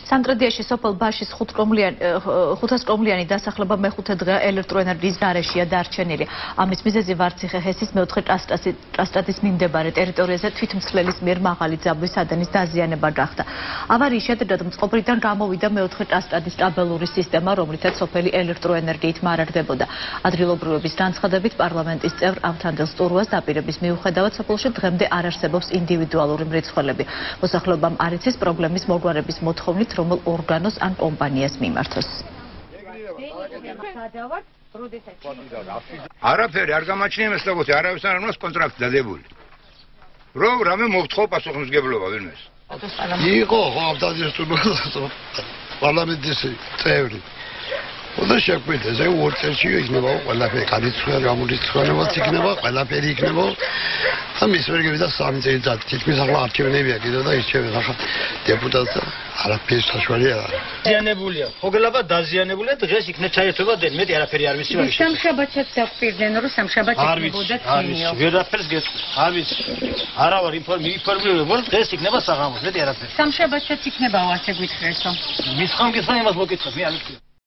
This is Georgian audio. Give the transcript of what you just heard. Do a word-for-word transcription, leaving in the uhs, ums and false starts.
სამტრედიაში სოფელ ბაშის ხუთას კრომლიანი დასახლება მეხუთე დღეა ელექტროენერგიის გარეშეა დარჩენილი. ამის მიზეზი ვარციხე ჰესის მეოთხე ტრასტატის მიმდებარე ტერიტორიაზე თვითმცლელის მიერ მაღალი ძაბვის სადენის დაზიანება გახდა. ავარიის შედეგად მწყობრიდან გამოვიდა მეოთხე ტრასტატის სტაბილური სისტემა, რომლითაც სოფელი ელექტროენერგიით მარაგდებოდა. ადგილობრივების განცხადებით პარლამენტის წევრ ავთანდილ სტურვას დაპირების მიუხედავად სოფელში დღემდე არ არსებობს ინდივიდუალური მრეცხველები. მოსახლეობამ არ იცის პრობლემის მოგვარების მოთხოვნით რომელ ორგანოს ან კომპანიას მიმართოს. არაფერი არ გამაჩნია მესლობოთი, არავის არ აქვს კონტრაქტი დადებული. რომ რამე მოვთხოვ პასუხისმგებლობა ვინმეს. იყო ხო ავთანდილ სტურვას პარლამენტის წევრი. უნდა შეგვიძლია ზე ორ წელში იქნება ყველაფერი გადაწყდა გამორიცხველებაც იქნება ყველაფერი იქნება ამის ვერ გივიდა სამი წელიწად თითქმის ახლა არჩევნებია კიდევ და ირჩევენ ახლა დეპუტატს არაფერი საშუალება არ არის დაზიანებულია ხოგელაბა დაზიანებულია დღეს იქნა ჩაერთვება დენ მეტი არაფერი არ ვიცი მაგის სამშაბათსაც დაგვირდნენ რომ სამშაბათს იქნებოდა წინიო ვერაფერს გეტყვი არ ვიცი არა ვარ ინფორმირებული რომ დღეს იქნება საღამოს მეტი არაფერი სამშაბათსაც იქნება ასე გითხრესო მის ხომ გიხსნა იმას მოკითხეთ მე არ ვიცი